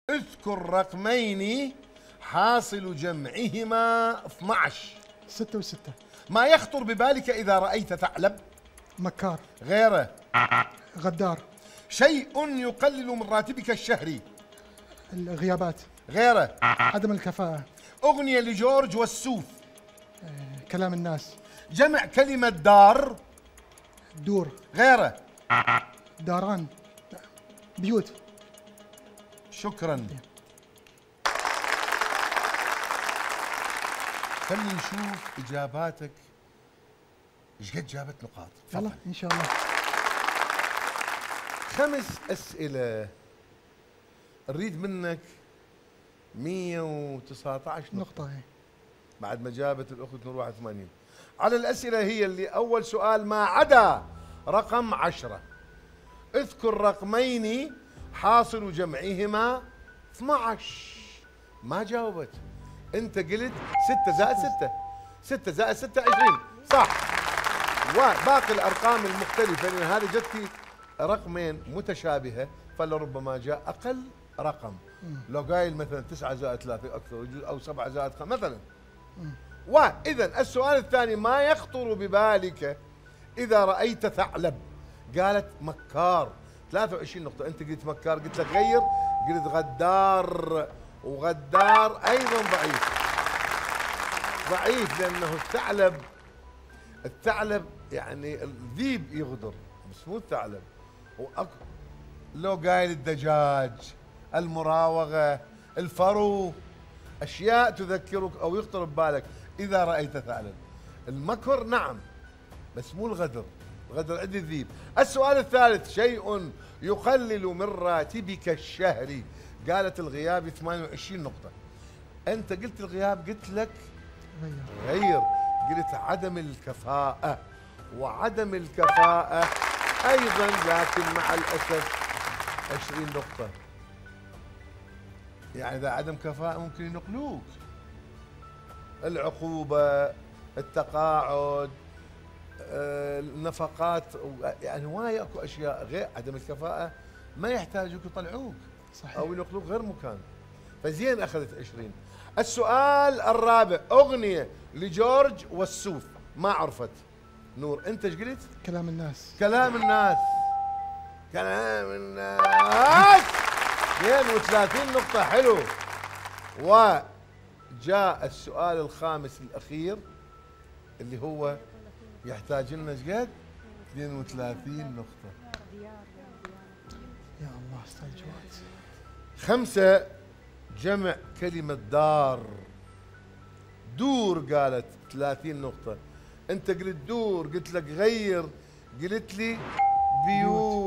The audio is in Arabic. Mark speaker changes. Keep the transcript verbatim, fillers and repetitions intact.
Speaker 1: اذكر رقمين حاصل جمعهما اثني عشر.
Speaker 2: ستة وستة.
Speaker 1: ما يخطر ببالك إذا رأيت ثعلب؟
Speaker 2: مكار.
Speaker 1: غيره.
Speaker 2: غدار.
Speaker 1: شيء يقلل من راتبك الشهري؟
Speaker 2: الغيابات.
Speaker 1: غيره.
Speaker 2: عدم الكفاءة.
Speaker 1: أغنية لجورج والسوف.
Speaker 2: آه، كلام الناس.
Speaker 1: جمع كلمة دار؟
Speaker 2: دور.
Speaker 1: غيره.
Speaker 2: داران. بيوت.
Speaker 1: شكرا. خلينا نشوف إجاباتك ايش قد جابت نقاط.
Speaker 2: يلا ان شاء الله.
Speaker 1: خمس أسئلة نريد منك مئة وتسعة عشر نقطة,
Speaker 2: نقطة هي.
Speaker 1: بعد ما جابت الأخت نور واحد وثمانين. على الأسئلة هي اللي أول سؤال ما عدا رقم عشرة. اذكر رقمين حاصل جمعهما اثني عشر. ما جاوبت. أنت قلت ستة زائد ستة. ستة زائد ستة عشرين. صح. وباقي الأرقام المختلفة لأن هذه جتك رقمين متشابهة فلربما جاء أقل رقم. لو قايل مثلا تسعة زائد ثلاثة أكثر أو سبعة زائد خمسة مثلا. وإذا السؤال الثاني ما يخطر ببالك إذا رأيت ثعلب؟ قالت مكار. ثلاثة وعشرين نقطة. أنت قلت مكار، قلت لك غير، قلت غدار، وغدار أيضا ضعيف. ضعيف لأنه الثعلب الثعلب يعني الذيب يغدر بس مو الثعلب. وأك... لو قايل الدجاج، المراوغة، الفرو، أشياء تذكرك أو يخطر ببالك إذا رأيت ثعلب. المكر نعم بس مو الغدر. الغدر عند الذيب. السؤال الثالث شيء يقلل من راتبك الشهري. قالت الغياب ثمانية وعشرين نقطة. أنت قلت الغياب، قلت لك
Speaker 2: غير.
Speaker 1: غير. قلت عدم الكفاءة، وعدم الكفاءة أيضا لكن مع الأسف عشرين نقطة. يعني إذا عدم كفاءة ممكن ينقلوك. العقوبة، التقاعد، النفقات، يعني هواي اكو اشياء غير عدم الكفاءة ما يحتاجوك يطلعوك.
Speaker 2: صحيح.
Speaker 1: او ينقلوك غير مكان. فزين اخذت عشرين. السؤال الرابع اغنية لجورج والسوف. ما عرفت نور. انت ايش قلت؟
Speaker 2: كلام الناس.
Speaker 1: كلام الناس. كلام الناس. اثنين وثلاثين نقطة. حلو. وجاء السؤال الخامس الاخير اللي هو يحتاج لنا ايش قد؟ اثنين وثلاثين نقطة.
Speaker 2: يا الله استجوات.
Speaker 1: خمسة جمع كلمة دار. دور قالت ثلاثين نقطة. انت قلت دور، قلت لك غير، قلت لي بيوت.